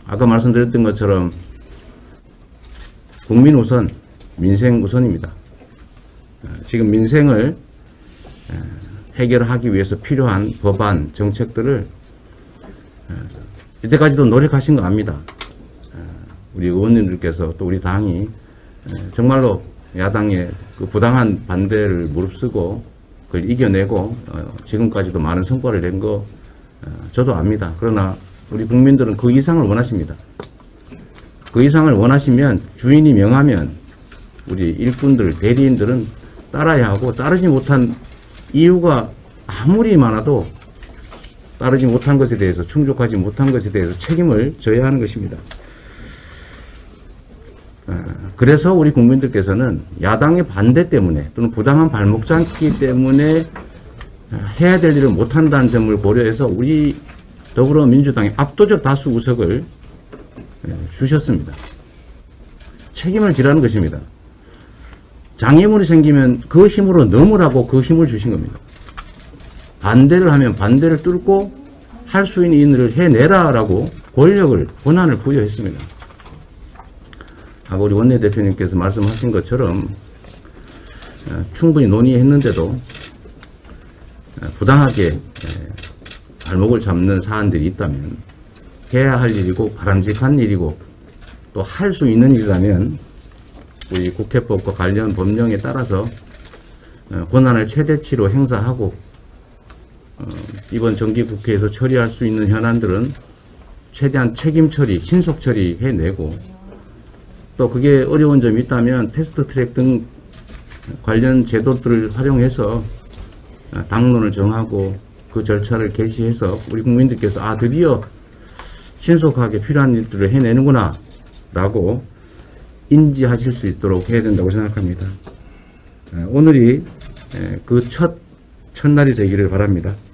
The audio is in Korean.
아까 말씀드렸던 것처럼 국민 우선, 민생 우선입니다. 지금 민생을 해결하기 위해서 필요한 법안, 정책들을 이때까지도 노력하신 거 압니다. 우리 의원님들께서 또 우리 당이 정말로 야당의 그 부당한 반대를 무릅쓰고 그걸 이겨내고 지금까지도 많은 성과를 낸 거 저도 압니다. 그러나 우리 국민들은 그 이상을 원하십니다. 그 이상을 원하시면, 주인이 명하면 우리 일꾼들, 대리인들은 따라야 하고, 따르지 못한 이유가 아무리 많아도 따르지 못한 것에 대해서, 충족하지 못한 것에 대해서 책임을 져야 하는 것입니다. 그래서 우리 국민들께서는 야당의 반대 때문에 또는 부당한 발목 잡기 때문에 해야 될 일을 못한다는 점을 고려해서 우리 더불어민주당이 압도적 다수 의석을 주셨습니다. 책임을 지라는 것입니다. 장애물이 생기면 그 힘으로 넘으라고 그 힘을 주신 겁니다. 반대를 하면 반대를 뚫고 할 수 있는 일을 해내라라고 권한을 부여했습니다. 아까 우리 원내대표님께서 말씀하신 것처럼 충분히 논의했는데도 부당하게 발목을 잡는 사안들이 있다면, 해야 할 일이고 바람직한 일이고 또 할 수 있는 일이라면 우리 국회법과 관련 법령에 따라서 권한을 최대치로 행사하고 이번 정기국회에서 처리할 수 있는 현안들은 최대한 책임 처리, 신속 처리해내고, 또 그게 어려운 점이 있다면 패스트트랙 등 관련 제도들을 활용해서 당론을 정하고 그 절차를 개시해서 우리 국민들께서 드디어 신속하게 필요한 일들을 해내는구나 라고 인지하실 수 있도록 해야 된다고 생각합니다. 오늘이 그 첫날이 되기를 바랍니다.